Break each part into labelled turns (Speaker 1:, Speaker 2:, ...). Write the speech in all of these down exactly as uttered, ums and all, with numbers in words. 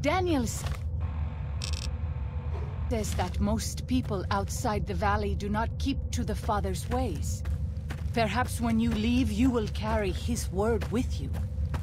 Speaker 1: Daniels says that most people outside the valley do not keep to the Father's ways. Perhaps when you leave, you will carry his word with you.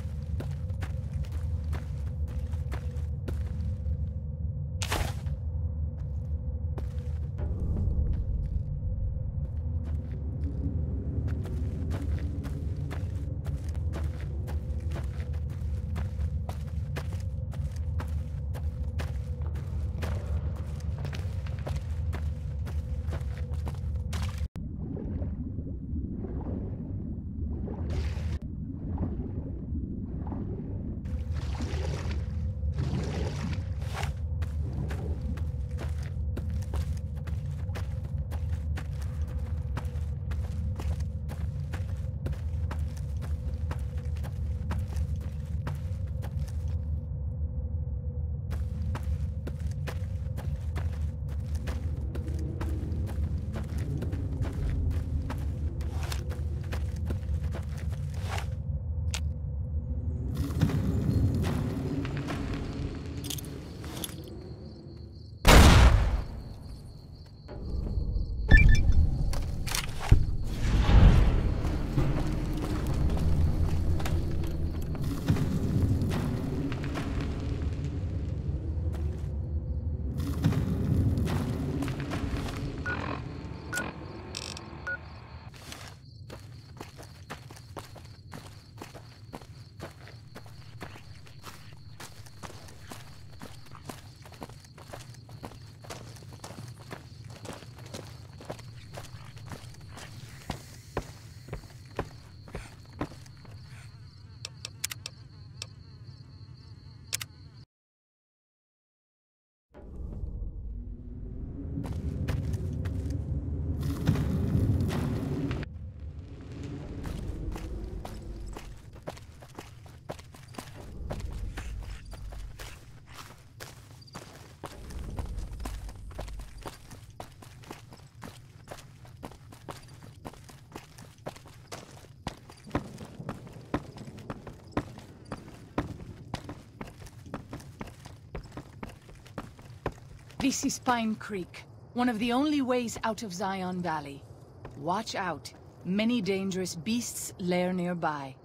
Speaker 1: This is Pine Creek, one of the only ways out of Zion Valley. Watch out. Many dangerous beasts lair nearby.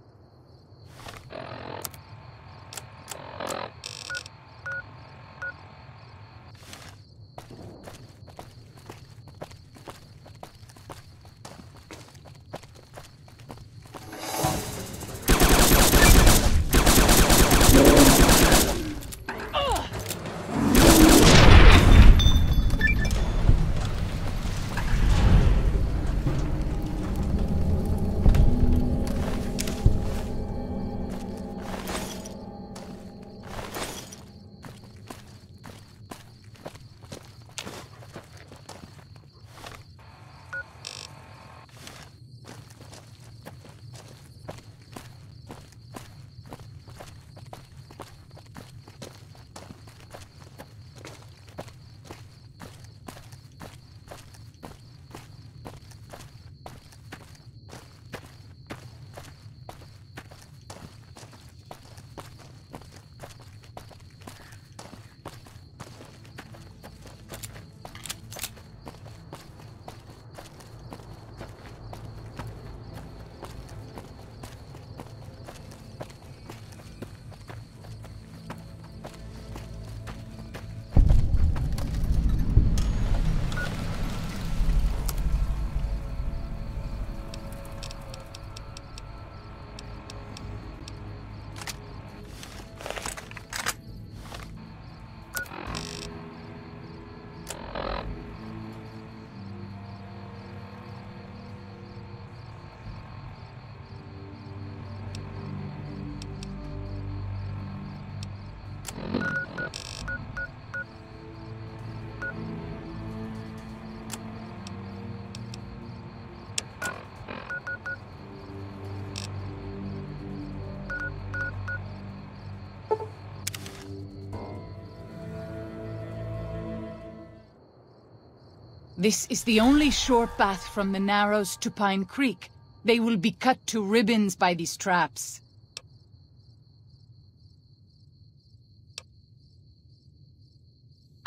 Speaker 1: This is the only short path from the Narrows to Pine Creek. They will be cut to ribbons by these traps.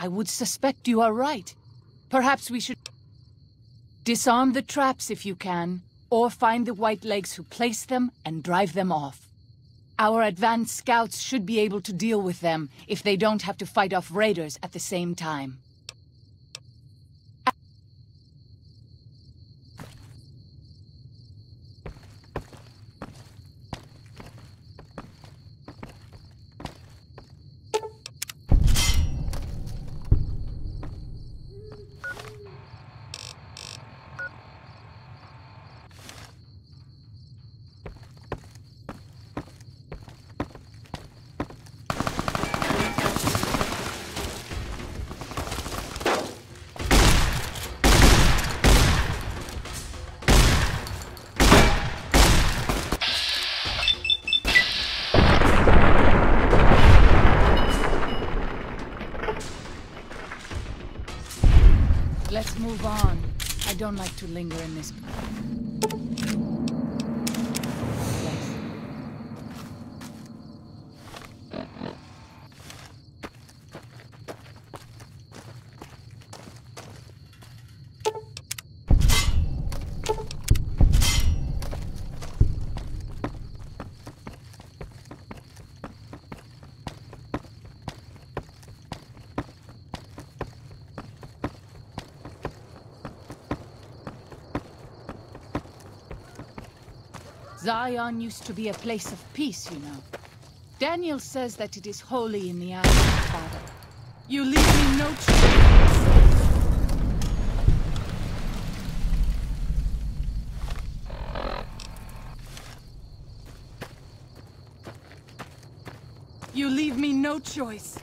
Speaker 1: I would suspect you are right. Perhaps we should disarm the traps if you can, or find the Whitelegs who place them and drive them off. Our advanced scouts should be able to deal with them if they don't have to fight off raiders at the same time. Let's move on. I don't like to linger in this place. Zion used to be a place of peace, you know. Daniel says that it is holy in the eyes of the Father. You leave me no choice. You leave me no choice.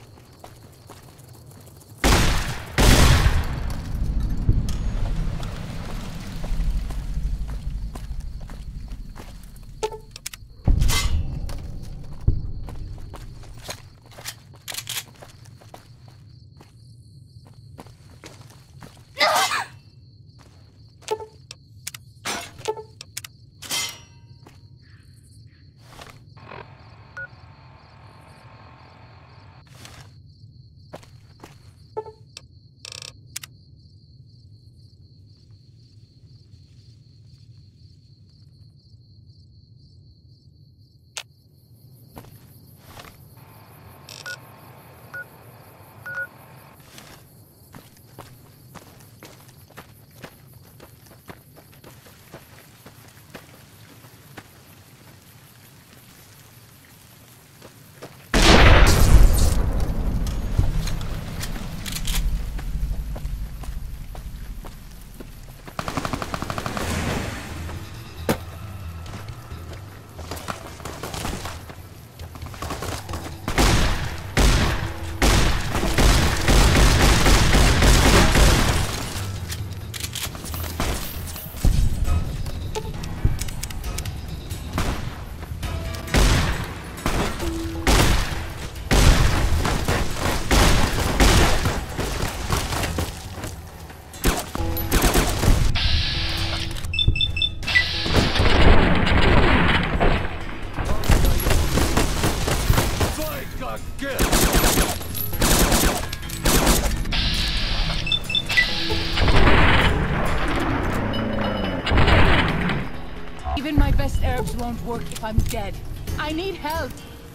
Speaker 1: Even my best herbs won't work if I'm dead. I need help!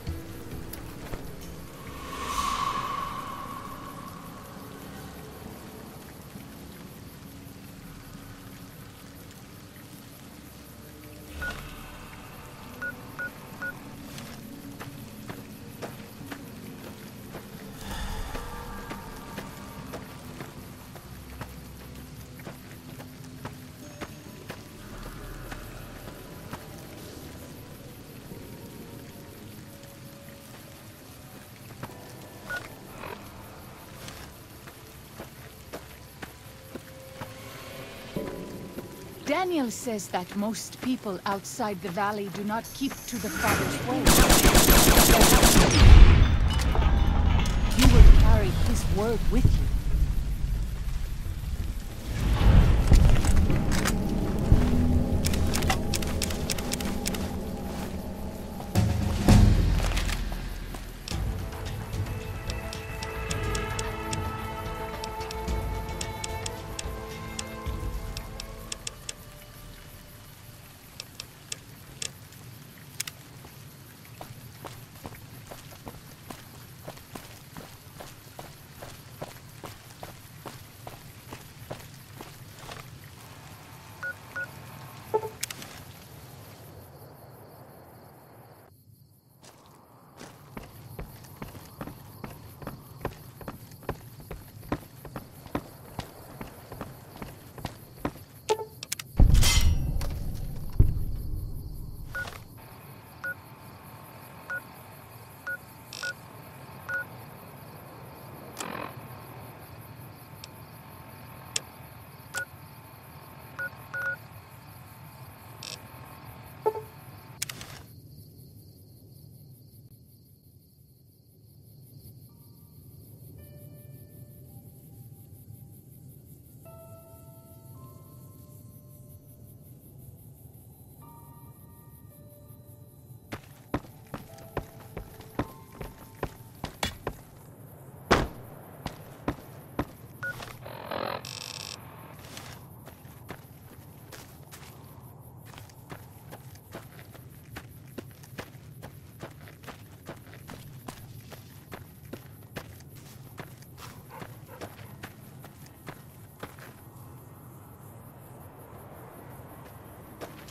Speaker 1: Daniel says that most people outside the valley do not keep to the Father's way. You will carry his word with you.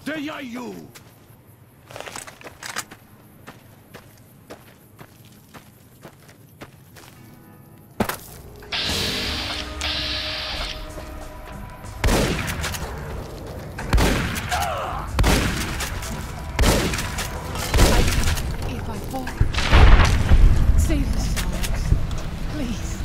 Speaker 2: Deyayu!
Speaker 1: If I fall, save the Sorrows, please.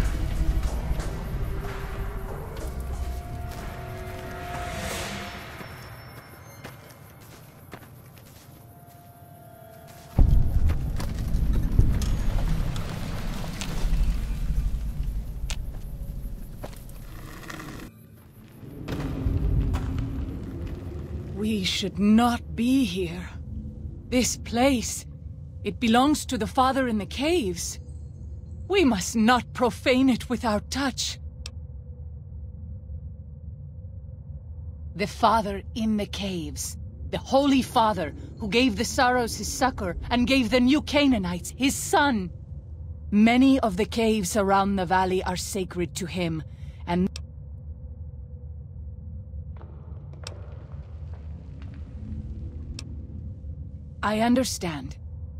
Speaker 1: We should not be here. This place, it belongs to the Father in the Caves. We must not profane it with our touch. The Father in the Caves. The Holy Father, who gave the Sorrows his succor and gave the new Canaanites his son. Many of the caves around the valley are sacred to him, and I understand.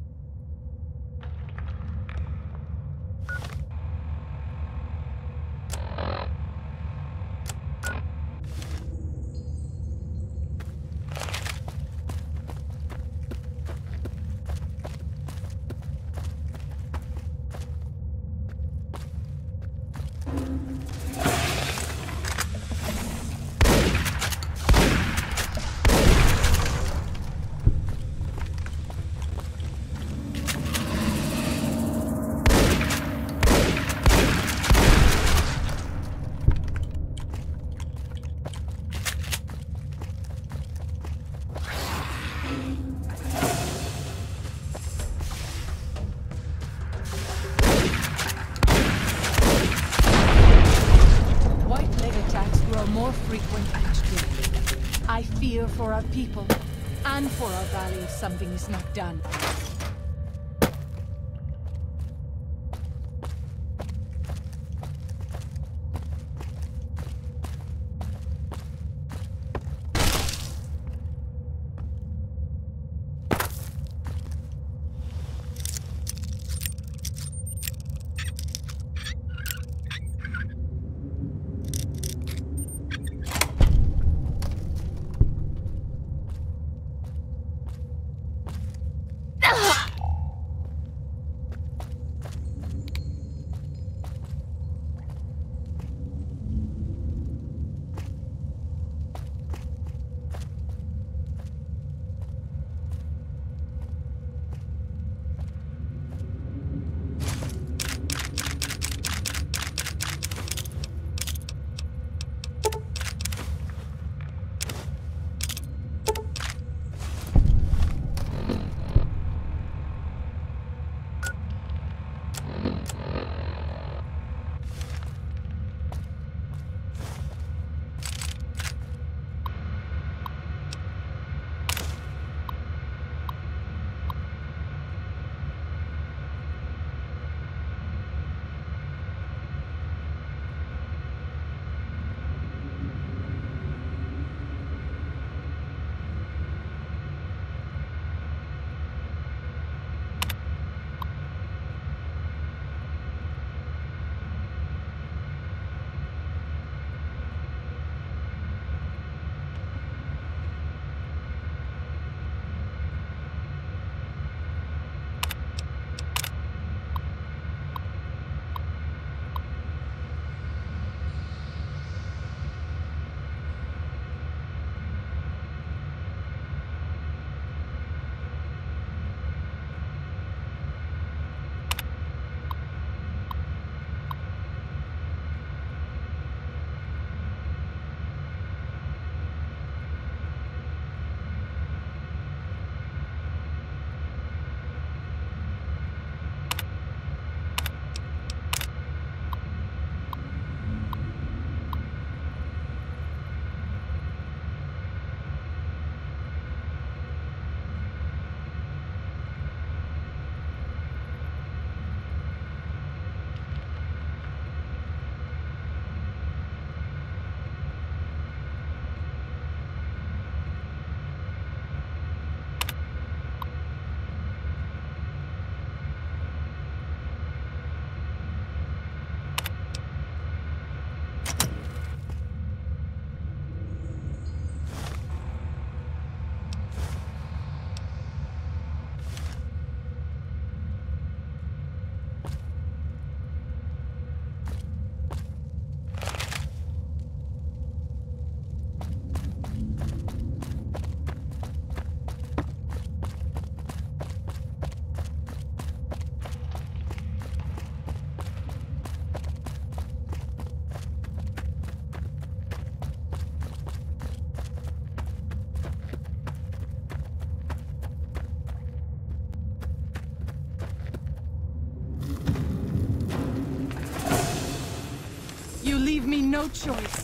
Speaker 1: More frequent each day. I fear for our people, and for our valley if something is not done. leave me no choice.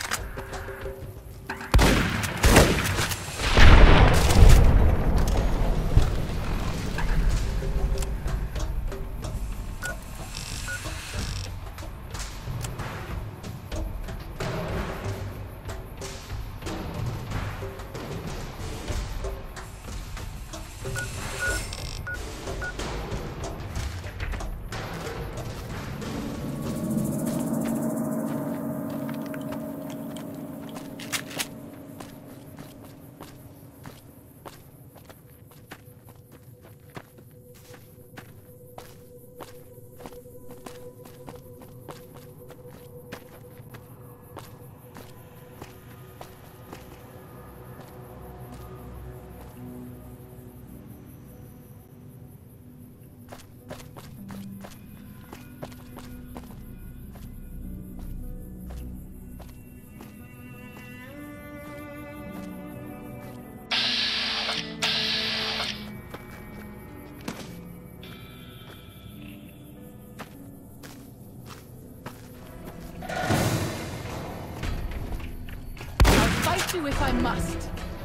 Speaker 1: If I must.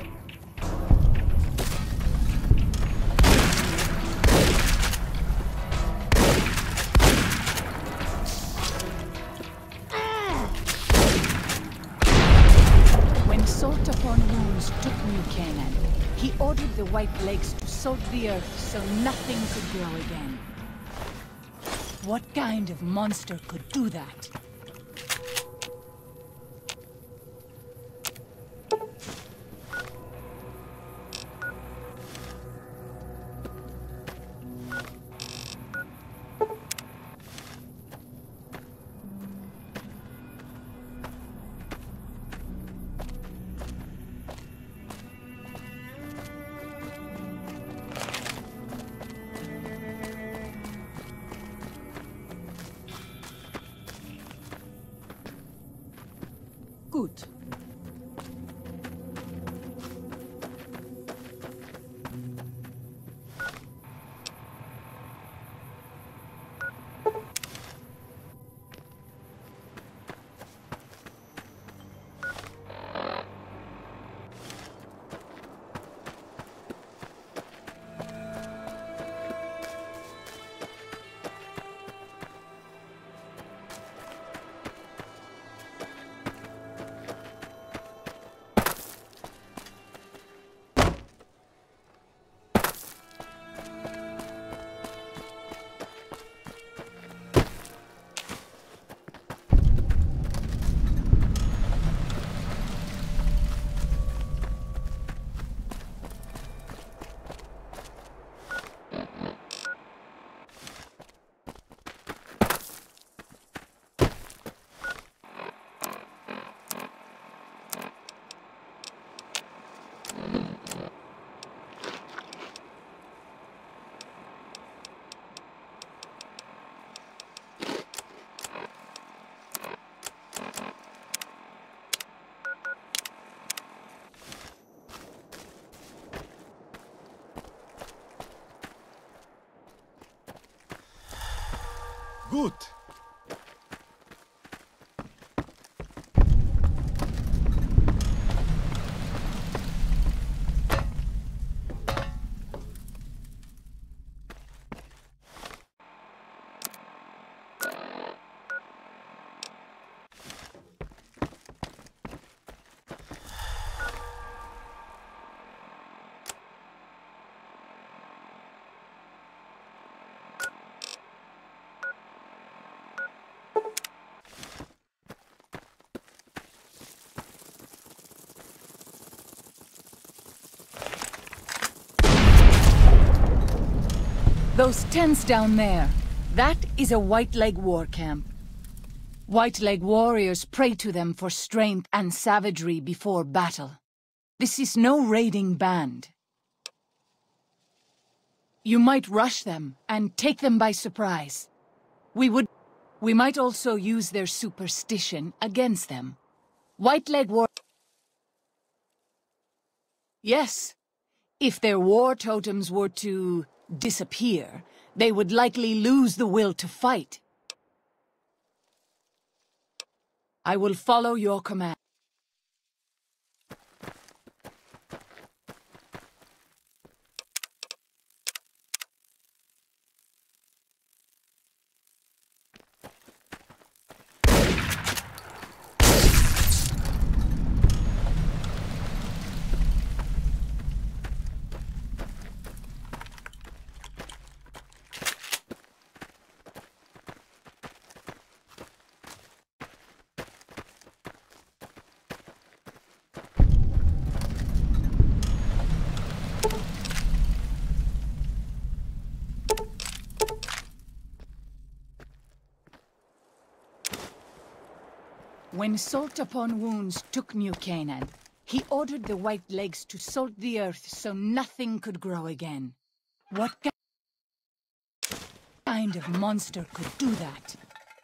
Speaker 1: When Salt Upon Wounds took New Canaan, he ordered the White Lakes to salt the earth so nothing could grow again. What kind of monster could do that? Gut.
Speaker 2: Gut.
Speaker 1: Those tents down there, that is a White Leg war camp. White Leg warriors pray to them for strength and savagery before battle. This is no raiding band. You might rush them and take them by surprise. We would... We might also use their superstition against them. White Leg war... Yes. If their war totems were to disappear, they would likely lose the will to fight. I will follow your command. When Salt Upon Wounds took New Canaan, he ordered the White Legs to salt the earth so nothing could grow again. What kind of monster could do that?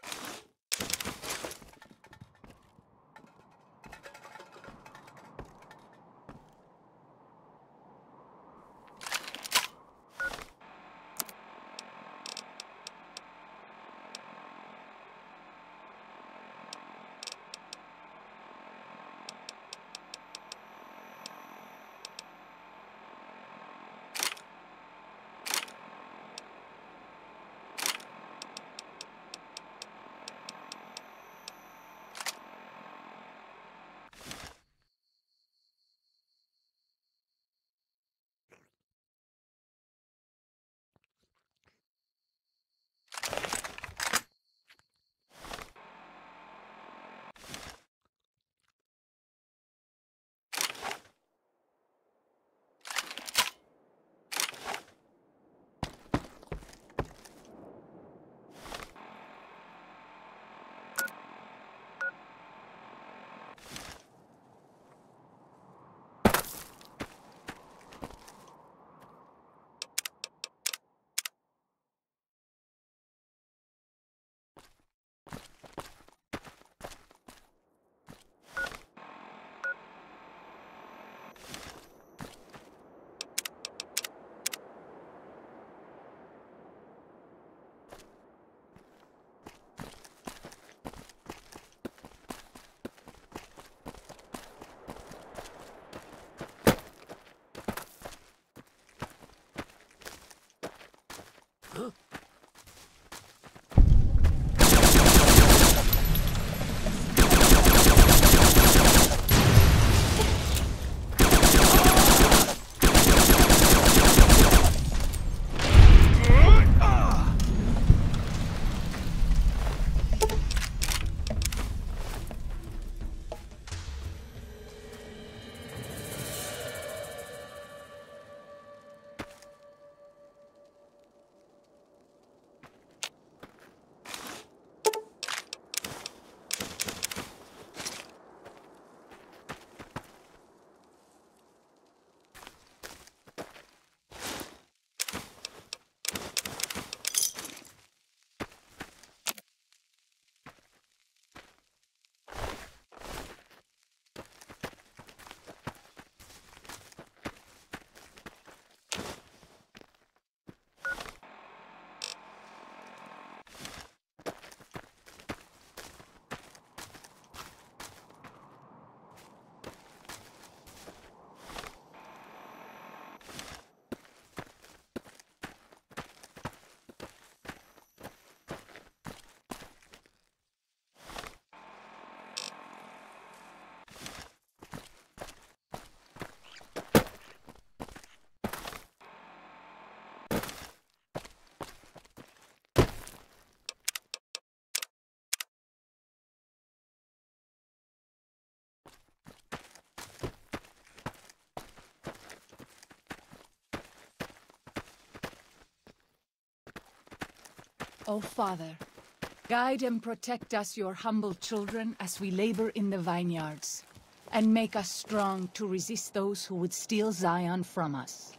Speaker 1: O Father, guide and protect us, your humble children, as we labor in the vineyards, and make us strong to resist those who would steal Zion from us.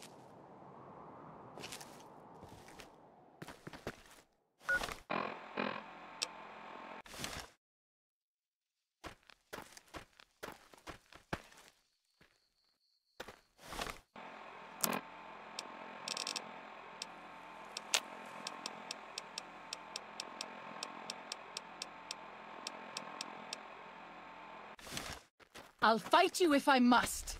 Speaker 1: I'll fight you if I must.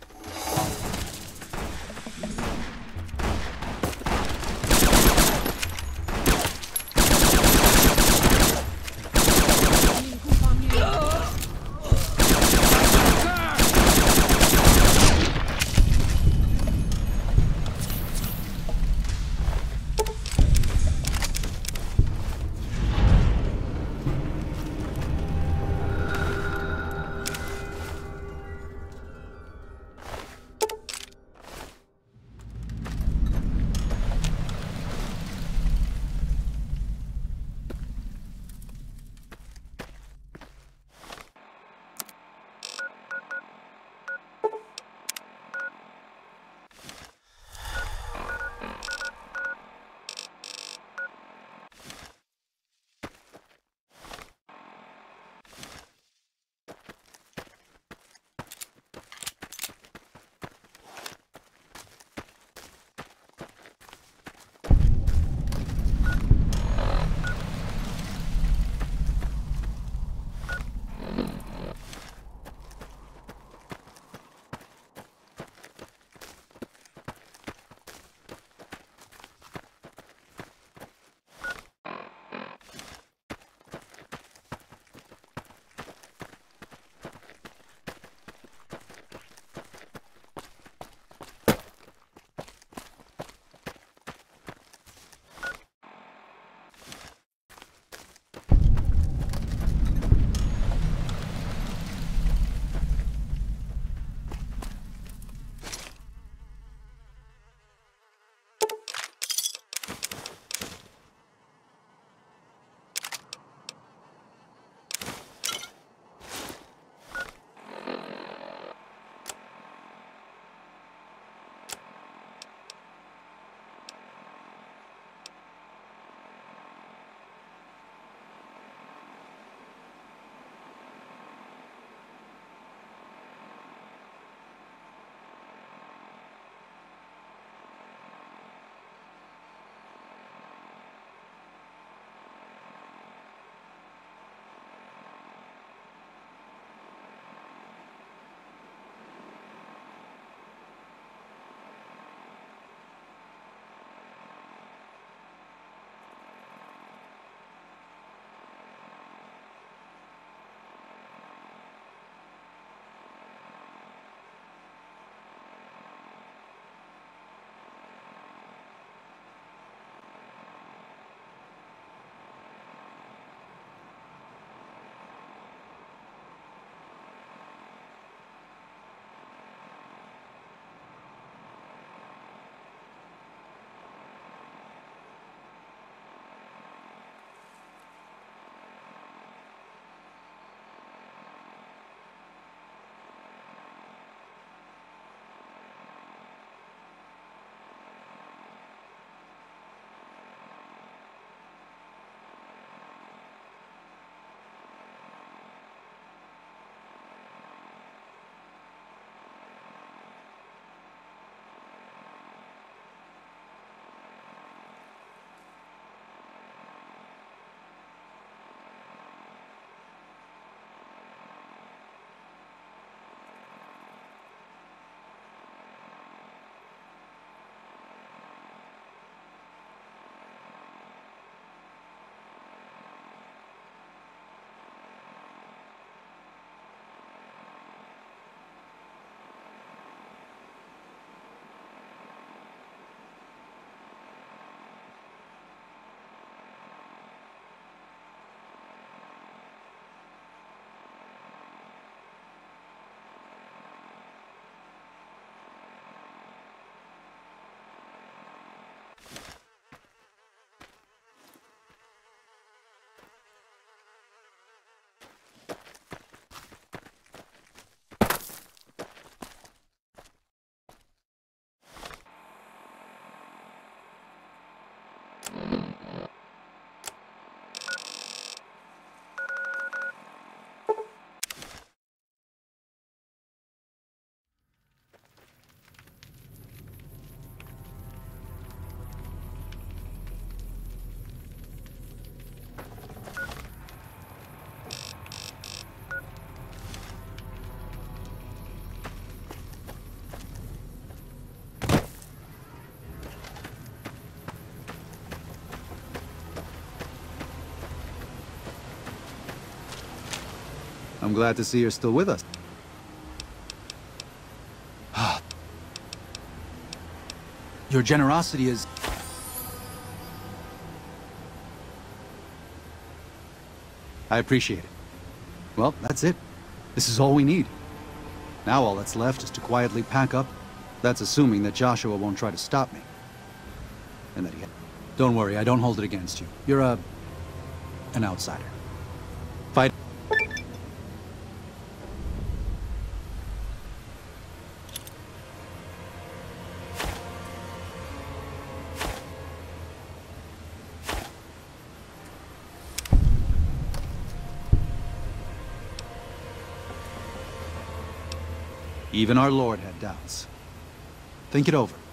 Speaker 2: I'm glad to see you're still with us. Your generosity is... I appreciate it. Well, that's it. This is all we need. Now all that's left is to quietly pack up. That's assuming that Joshua won't try to stop me. And that he... Don't worry, I don't hold it against you. You're a... an outsider. Fight... Even our Lord had doubts. Think it over.